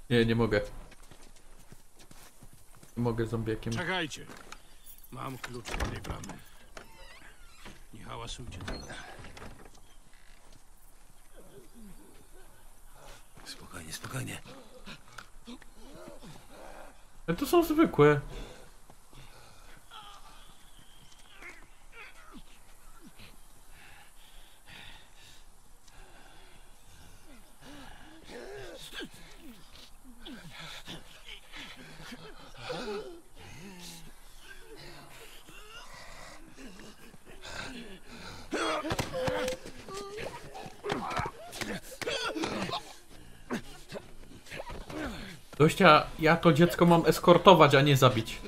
Nie, nie mogę. Nie mogę zombiakiem. Czekajcie. Mam klucz do tej bramy. Nie hałasujcie teraz. Spokojnie, spokojnie. Ale to są zwykłe. Dościa, ja to dziecko mam eskortować, a nie zabić.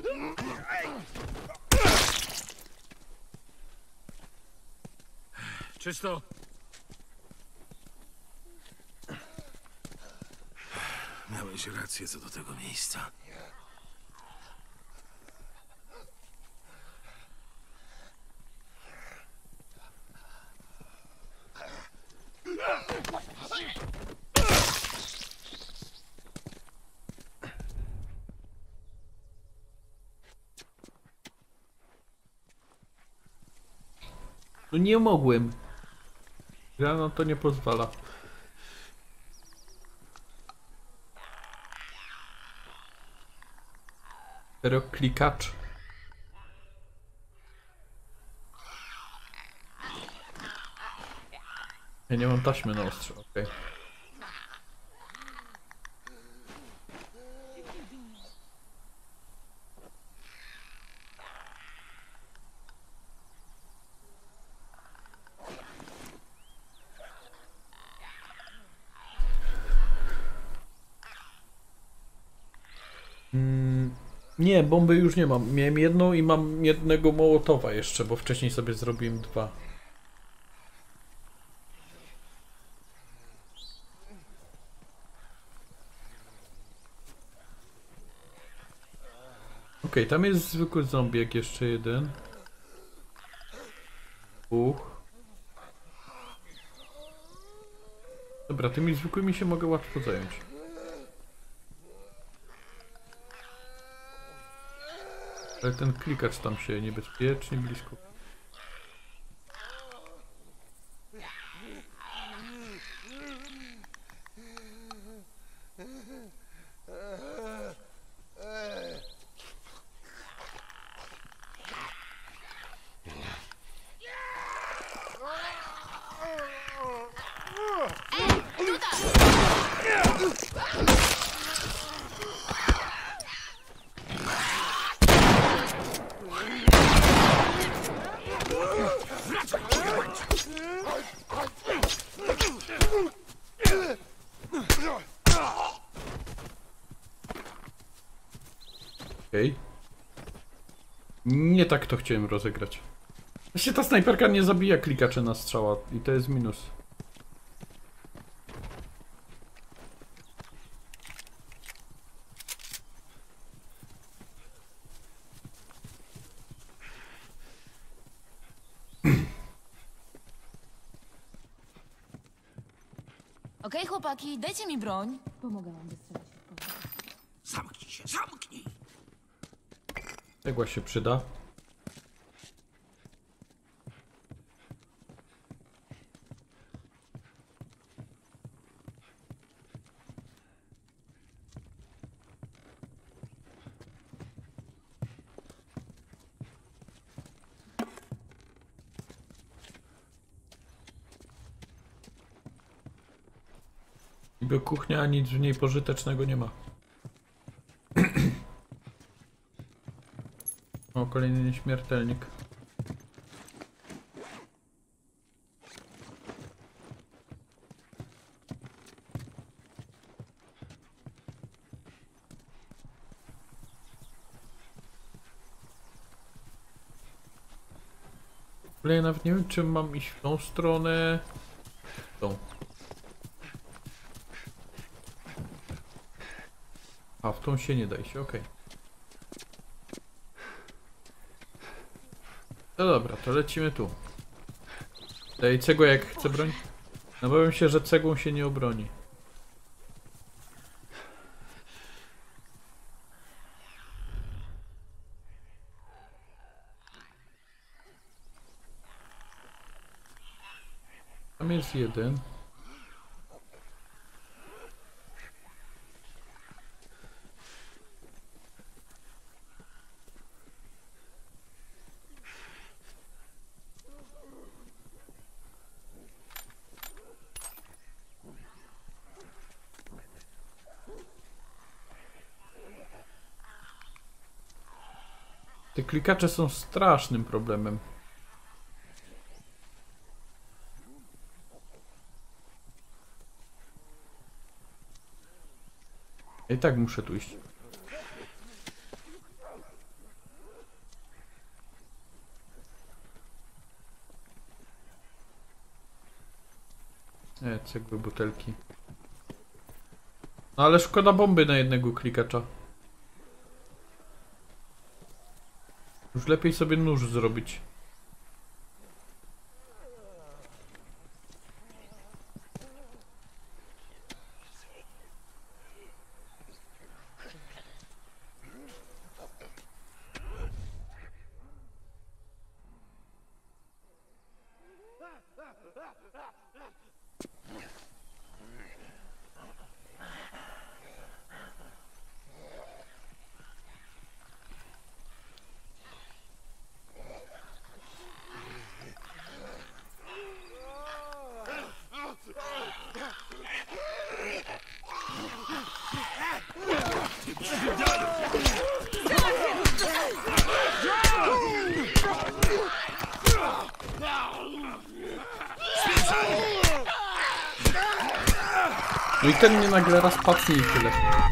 Czysto? Miałeś rację co do tego miejsca. No nie mogłem. Gra na to nie pozwala. Serio klikacz. Ja nie mam taśmy na ostrze, okej. Nie, bomby już nie mam. Miałem jedną i mam jednego mołotowa jeszcze, bo wcześniej sobie zrobiłem dwa. Okej, tam jest zwykły zombiak, jeszcze jeden. Dobra, tymi zwykłymi się mogę łatwo zająć. Ale ten klikacz tam się niebezpiecznie blisko. Okej. Nie tak to chciałem rozegrać. Właśnie ta snajperka nie zabija klikaczy na strzała i to jest minus. Okej, chłopaki, dajcie mi broń. Pomogę wam wystrzelać. Zamknij się, zamknij! Cegła się przyda. Niby kuchnia, a nic w niej pożytecznego nie ma. O, kolejny nieśmiertelnik. Ale ja nawet nie wiem, czy mam iść w tą stronę. Tą. A, w tą się nie da iść, okej. No dobra, to lecimy tu. Daj cegłę jak chce broń. Nabawiam się, że cegłą się nie obroni. Tam jest jeden. Te klikacze są strasznym problemem. I tak muszę tu iść. Nie, cegły, butelki. No ale szkoda bomby na jednego klikacza. Już lepiej sobie nóż zrobić. No i ten mnie nagle raz patnie i tyle.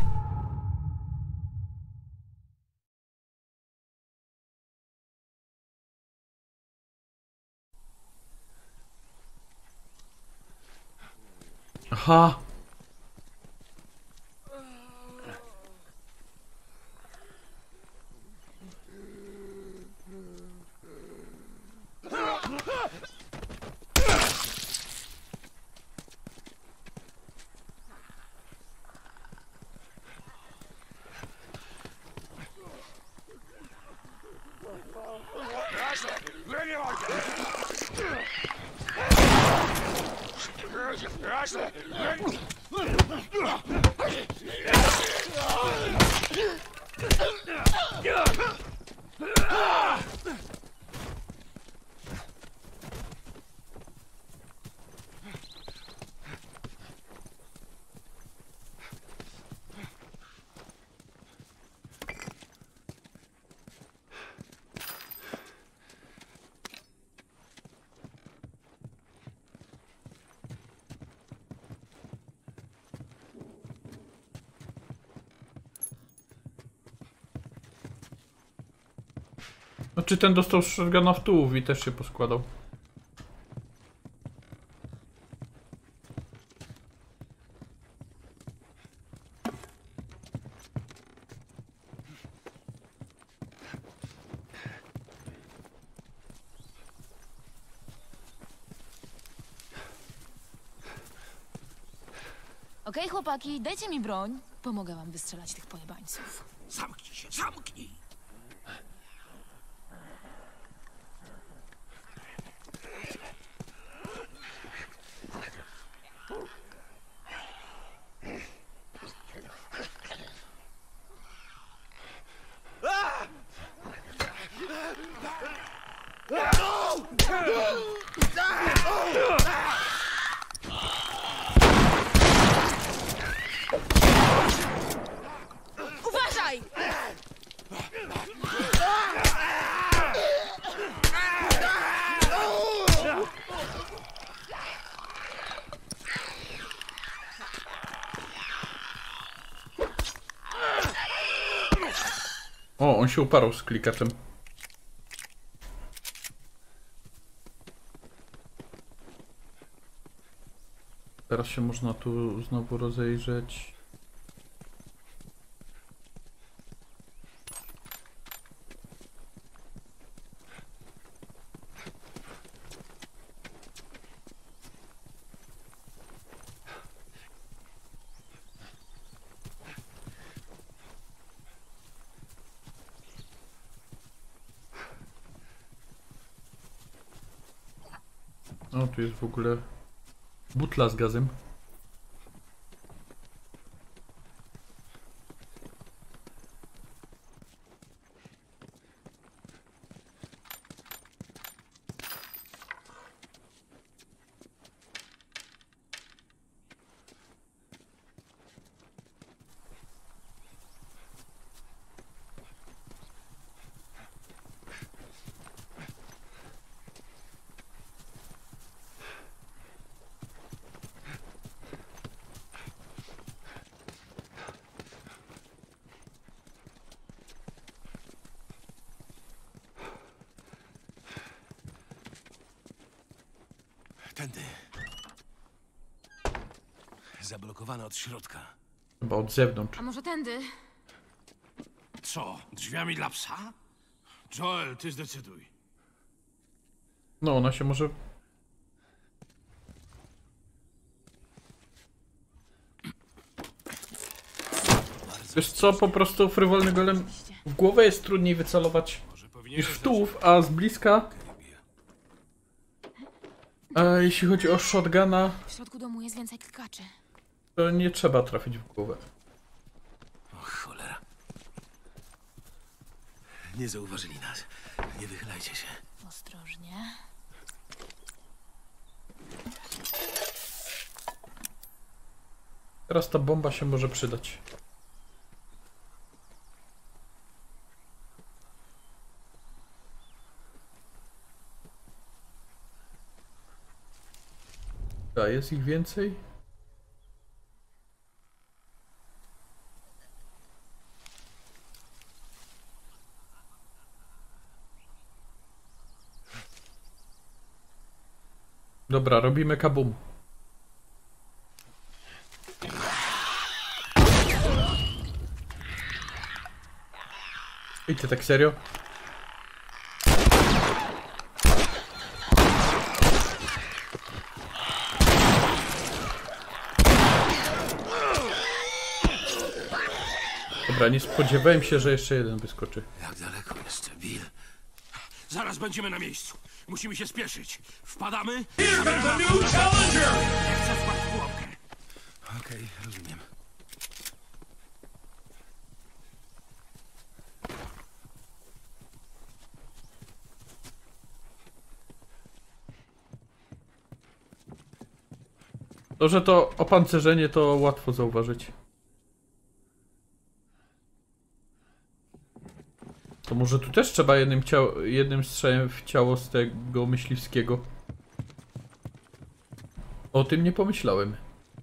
Aha! Znaczy ten dostał shotguna w tułów i też się poskładał. Okej, chłopaki, dajcie mi broń. Pomogę wam wystrzelać tych pojebańców. Zamknij się, zamknij! Uważaj! O, on się uparł z klikaczem. Teraz się można tu znowu rozejrzeć. O, tu jest w ogóle Butla z gazem. Tędy. Zablokowane od środka. Chyba od zewnątrz. A może tędy? Co? Drzwiami dla psa? Joel, ty zdecyduj. No, ona się może... Wiesz co, po prostu frywolny golem w głowę jest trudniej wycelować Może niż powinieneś w tułów, a z bliska... A jeśli chodzi o shotguna, W środku domu jest więcej klikaczy. to nie trzeba trafić w głowę. O cholera. Nie zauważyli nas. Nie wychylajcie się. Ostrożnie. Teraz ta bomba się może przydać. A jest ich więcej? Dobra, robimy kabum. I ty tak serio? Dobra, nie spodziewałem się, że jeszcze jeden wyskoczy. Jak daleko jeszcze, Bill? Zaraz będziemy na miejscu. Musimy się spieszyć. Wpadamy? Here comes a new challenger! Nie chcę wpaść w pułapkę. Okej, rozumiem. To, że to opancerzenie, to łatwo zauważyć. To może tu też trzeba jednym strzałem w ciało z tego myśliwskiego. O tym nie pomyślałem.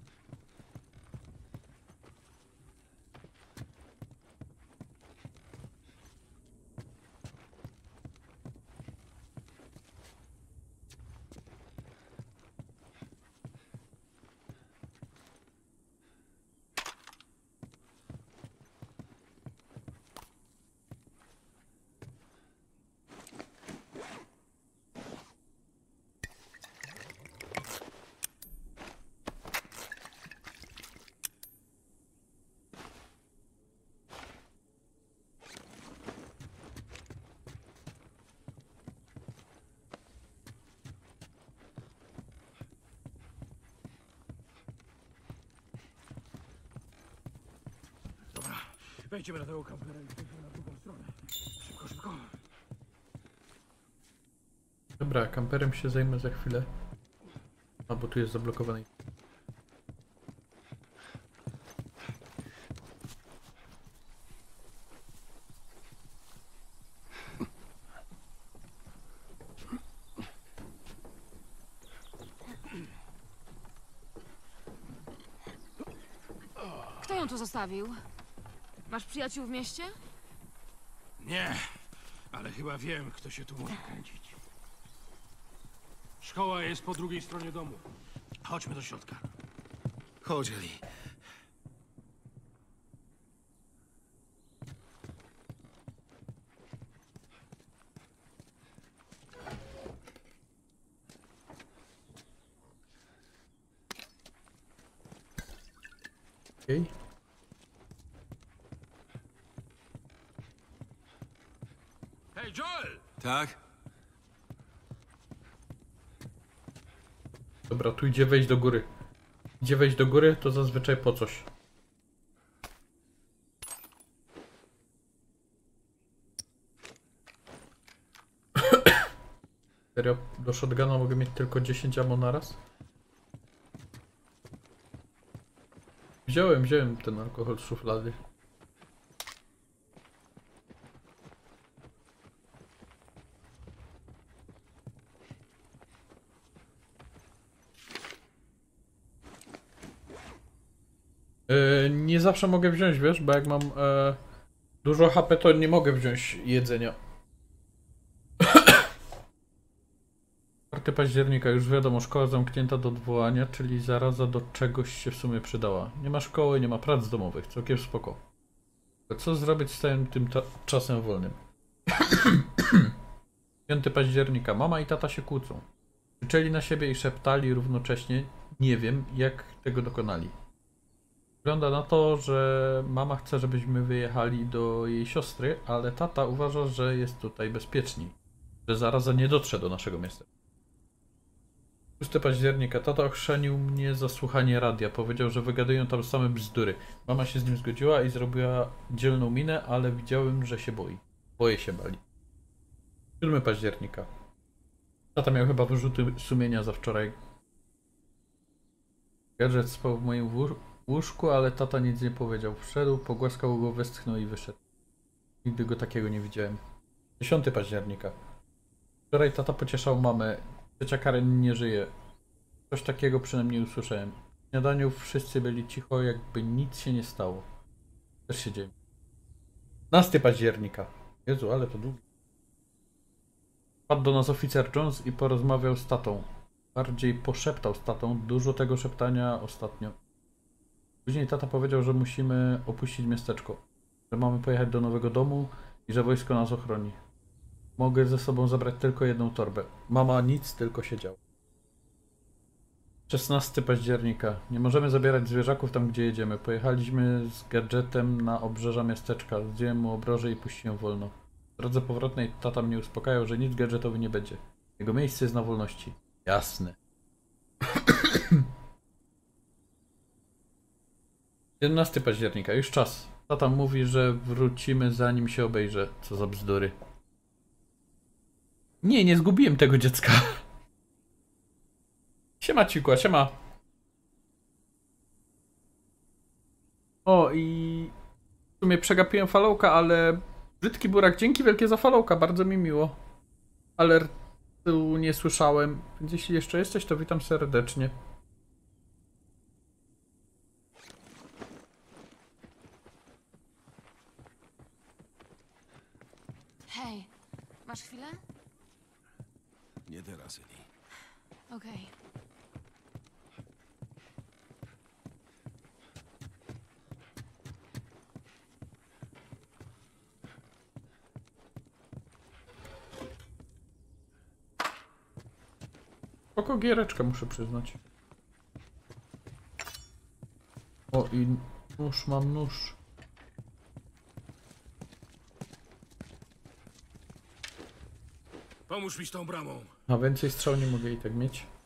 Dobra, wejdziemy na tego kampera i pójdziemy na drugą stronę. Szybko, szybko. Dobra, kamperem się zajmę za chwilę. A, bo tu jest zablokowany. Kto ją tu zostawił? Masz przyjaciół w mieście? Nie, ale chyba wiem, kto się tu może kręcić. Szkoła jest po drugiej stronie domu. Chodźmy do środka. Chodź, Eli. Okej. Hej, Joel! Tak? Dobra, tu idzie wejść do góry. Idzie wejść do góry, to zazwyczaj po coś. Serio? Do shotguna mogę mieć tylko 10 ammo naraz? Wziąłem ten alkohol z szuflady. Nie zawsze mogę wziąć, wiesz, bo jak mam dużo HP, to nie mogę wziąć jedzenia. 4 października, już wiadomo, szkoła zamknięta do odwołania, czyli zaraza do czegoś się w sumie przydała. Nie ma szkoły, nie ma prac domowych, całkiem spoko. Co zrobić z całym tym czasem wolnym? 5 października, mama i tata się kłócą. Krzyczeli na siebie i szeptali równocześnie, nie wiem jak tego dokonali. Wygląda na to, że mama chce, żebyśmy wyjechali do jej siostry, ale tata uważa, że jest tutaj bezpieczniej, że zaraza nie dotrze do naszego miasta. 6 października, tata ochrzanił mnie za słuchanie radia, powiedział, że wygadują tam same bzdury. Mama się z nim zgodziła i zrobiła dzielną minę, ale widziałem, że się boi. Boję się bali. 7 października. Tata miał chyba wyrzuty sumienia za wczoraj. Gadżet spał w moim łóżku, ale tata nic nie powiedział. Wszedł, pogłaskał go, westchnął i wyszedł. Nigdy go takiego nie widziałem. 10 października. Wczoraj tata pocieszał mamę. Ciocia Karen nie żyje. Coś takiego przynajmniej usłyszałem. W śniadaniu wszyscy byli cicho, jakby nic się nie stało. Też się dzieje. 15 października. Jezu, ale to długo. Wpadł do nas oficer Jones i porozmawiał z tatą. Bardziej poszeptał z tatą. Dużo tego szeptania ostatnio. Później tata powiedział, że musimy opuścić miasteczko. Że mamy pojechać do nowego domu i że wojsko nas ochroni. Mogę ze sobą zabrać tylko jedną torbę. Mama nic, tylko siedział. 16 października. Nie możemy zabierać zwierzaków tam, gdzie jedziemy. Pojechaliśmy z gadżetem na obrzeża miasteczka. Zdjąłem mu obroże i puściłem wolno. W drodze powrotnej tata mnie uspokajał, że nic gadżetowi nie będzie. Jego miejsce jest na wolności. Jasne. 11 października. Już czas. Tata mówi, że wrócimy zanim się obejrzę. Co za bzdury. Nie zgubiłem tego dziecka. Siema Cikła, siema. O i w sumie przegapiłem followka, ale brzydki burak, dzięki wielkie za followka, bardzo mi miło. Alertu nie słyszałem, więc jeśli jeszcze jesteś, to witam serdecznie. Hej, masz chwilę? Nie teraz, Eli. Okej. Spoko giereczkę, muszę przyznać. O i nóż, mam nóż. Pomóż mi z tą bramą. A więcej strzał nie mogę i tak mieć.